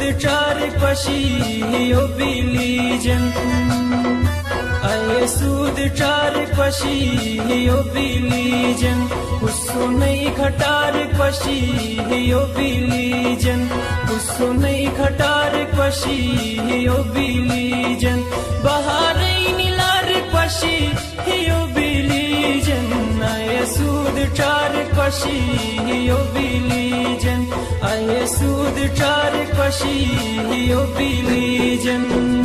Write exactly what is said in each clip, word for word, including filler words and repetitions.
चार पशी यो बिलीजन आये सूद चार पशी यो बिलीजन उसो नहीं खटार पशी यो बिलीजन उसो नहीं खटार पशी यो बिलीजन बाहर नीलार पशी यो बिलीजन आये सूद चार पशी यो बिलीजन आये सूद चार पशी यो बिलीजन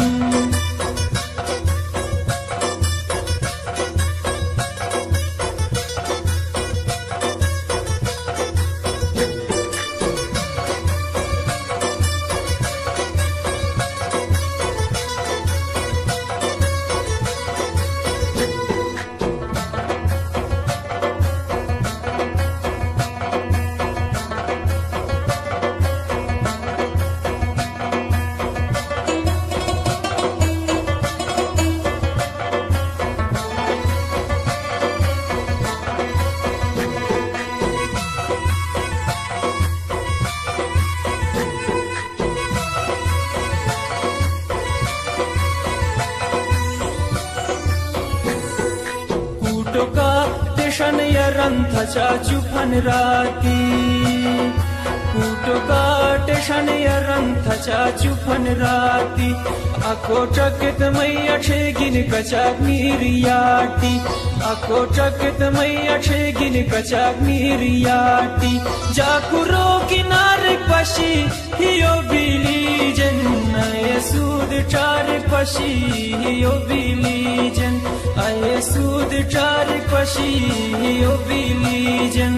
चाचू फन राती कूटो काटे शने रंग चाचू फन राती आको चकित मैया गिन कचाक मीरियाटी आको चकित मैया गिन कचाक मीरियाटी जाकुरो किनार पशी हियो बिलीजन आये सूद चार पशी हियो बिलीजन आये सूद चार पशी हियो बिलीजन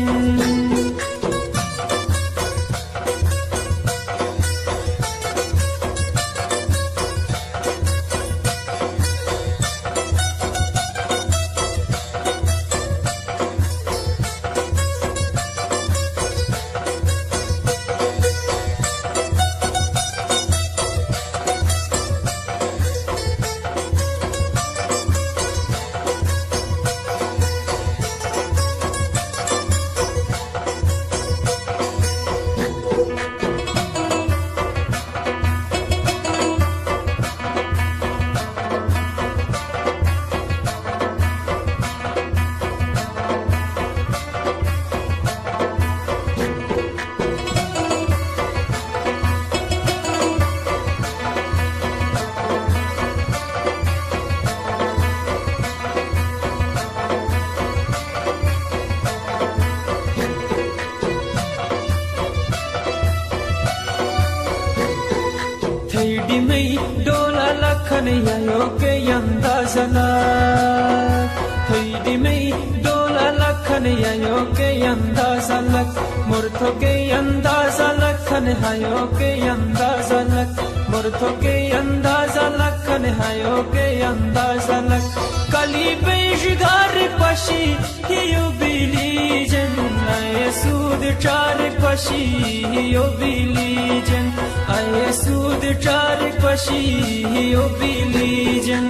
डोला लखन यायो के अंदाज़ला थैडी में डोला लखन यायो के अंदाज़ला मुर्थो के अंदाज़ा लखन हायो के अंदाज़ला मुर्थो के अंदाज़ा लखन हायो के अंदाज़ला कली बेशगार पशी हियो बिलीजन आये सूद चार पशी हियो बिलीजन आये सूद चार पशी हियो बिलीजन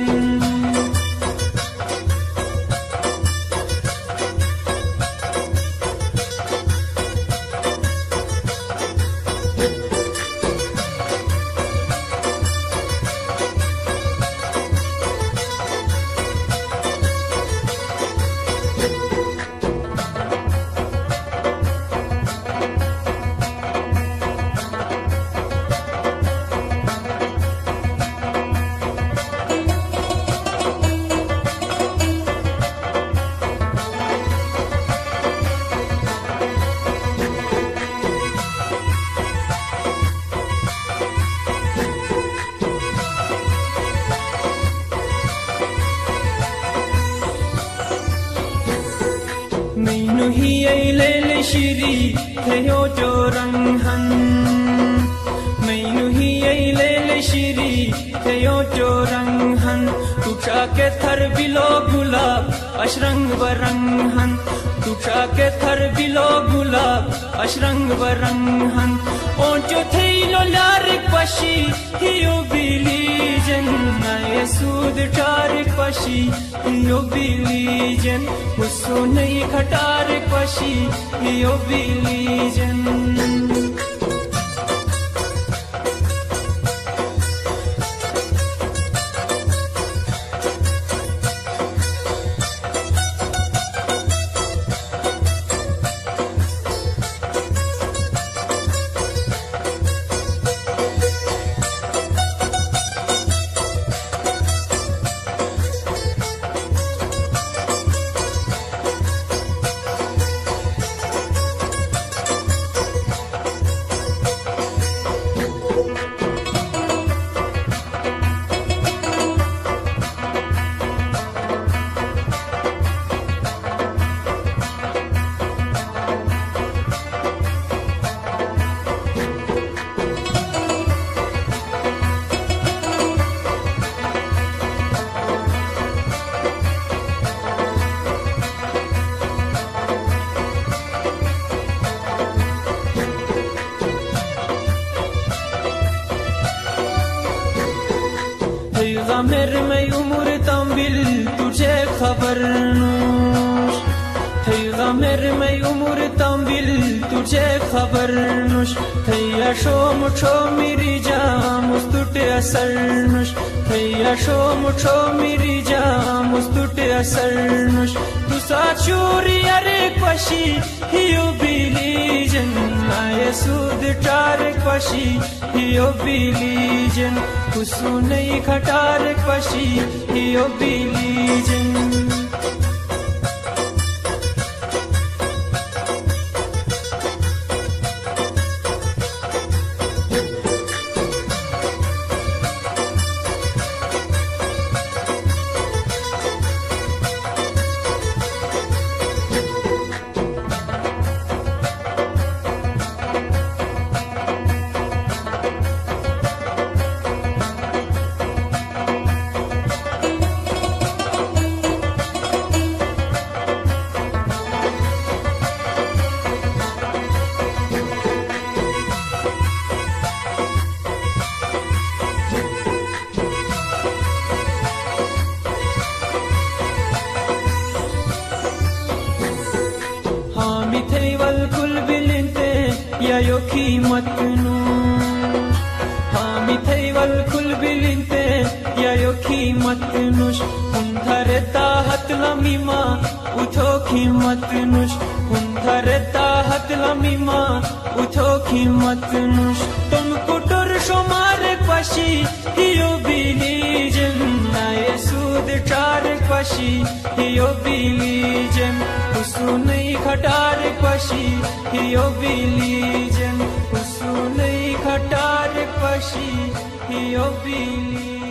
मैनू ही ले ले श्री थियो जो रंगहन मैनू ही ले ले श्री थियो जो रंगहन तुझा के थर बिलो गुलाब अशरंग बरंगहन तुझा के थर बिलो गुलाब अशरंग बरंगहन ओंचो थैलो लार पशी हियो बिलीजन आये सूद चार पशी हियो बिलीजन उसो नहीं खटार पशी हियो बिलीजन गमेर में उम्र तंबिल तुझे खबर नूश थई गमेर में उम्र तंबिल तुझे खबर नूश थैया शो मुठो मेरी जा मुस्तुटे असर नूश थैया शो मुठो मेरी जा मुस्तुटे असर नूश तू साचूरी अरे क्वशी हियो बिलीजन आये सूद टार क्वशी हियो बिलीजन कुसु नहीं खटार क्वशी हियो बिलीजन कुल बिलिंते या यो कीमत नू हामी थैवल कुल बिलिंते या यो कीमत नुश उन्धरे ताहत लमीमा उठो कीमत नुश उन्धरे ताहत लमीमा उठो कीमत नुश तुम कुटुर शुमार क्वशी हियो बिलीजन नाये सूद चार क्वशी हियो बिलीजन उसु नहीं खटार क्वशी हियो बिलीजन उसु नहीं खटार क्वशी हियो बिलीजन